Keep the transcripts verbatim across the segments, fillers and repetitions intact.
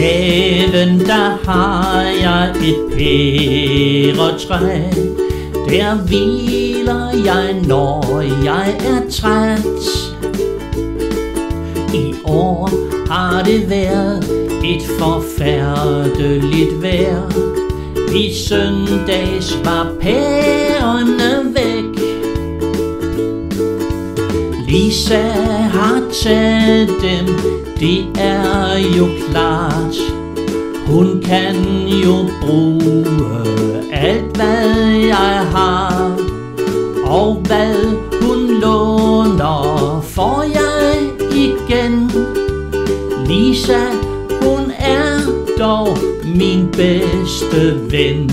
haven der har jeg et pæretræ. Der hviler jeg, når jeg er træt. I år har det været et forfærdeligt vejr. I søndags var pærerne væk. Lisa har taget dem, det er jo klart. Hun kan jo bruge alt hvad jeg har. Og hvad hun låner får jeg igen. Lisa, hun er dog min bedste ven.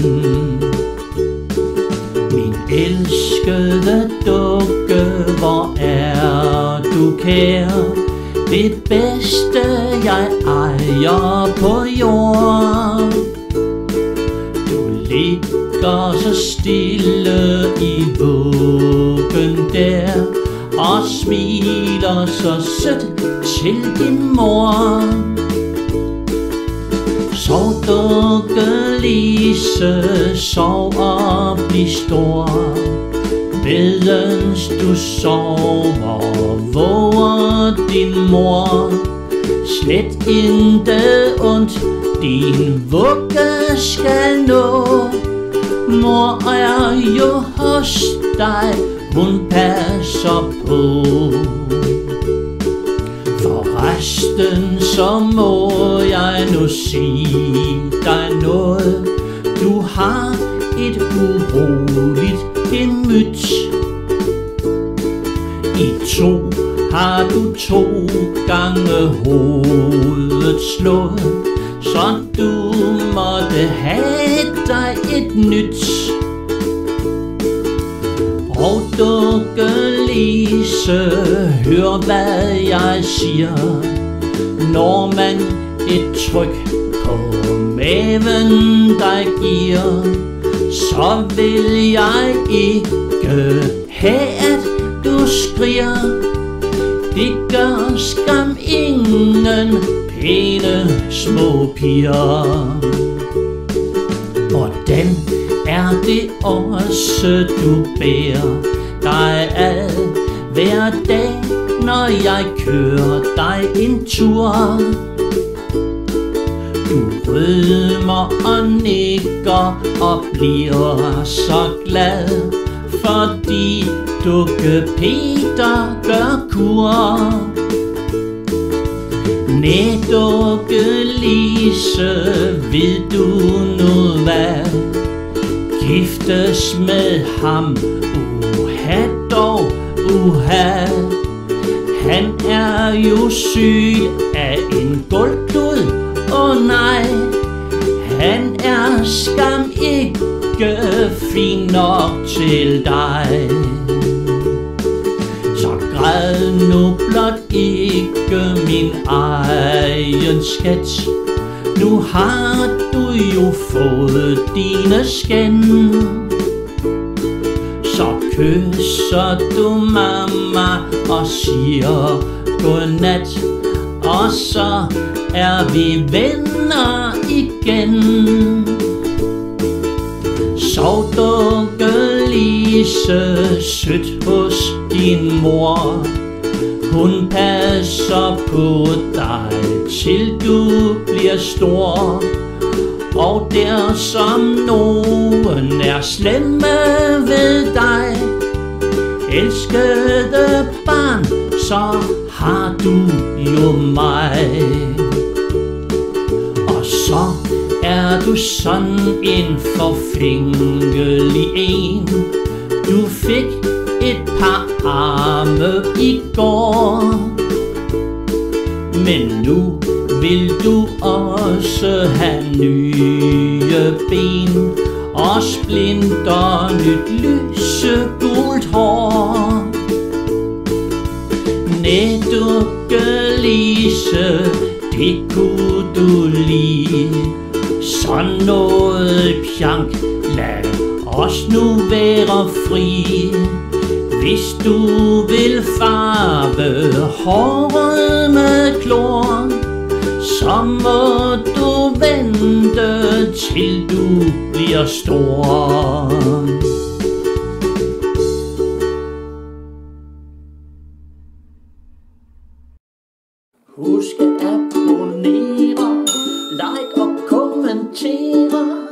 Min elskede dukke, hvor er du kær? Det bedste jeg ejer på jord. Du ligger så stille i vuggen der, og smiler så sødt til din mor. Sov dukke Lise, sov og bliv stor. Medens du sover, våger din mor. Slet intet ondt din vugge skal nå. Mor er jo hos dig, hun passer på. Forresten så må jeg nu sige dig noget. Du har et uroligt gemyt. I to har du to gange hovedet slået, så du måtte have dig et nyt. Og dukke Lise, hør hvad jeg siger. Når man et tryk på maven dig giver, så vil jeg ikke have at du skriger. Det gør skam ingen pæne små piger. Hvordan er det også du bærer dig ad hver dag, når jeg kører dig en tur? Du rødmer og nikker og bliver så glad, fordi dukke Peter gør kur. Næ dukke Lise, ved du nu hvad? Giftes med ham, uha dog, uha. Han er jo syg af en gulvklud, åh oh, nej. Han er skam ikke fin nok til dig. Så græd nu blot ikke min egen skat. Nu har du jo fået dine skænd. Så kysser du mamma og siger godnat, og så er vi venner igen. Sov dukke Lise, sødt hos din mor. Hun passer på dig, til du bliver stor. Og der som nogen er slemme ved dig, elskede barn, så har du jo mig. Og så er du sådan en forfængelig en. Du fik et par arme i går, men nu vil du også have nye ben og splinter nyt lysegult hår. Næ dukke Lise, det kunne du lide. Sådan noget pjank, lad os nu være fri. Hvis du vil farve håret med klor, så må du til du bliver stor. Husk at abonnere, like og kommentere.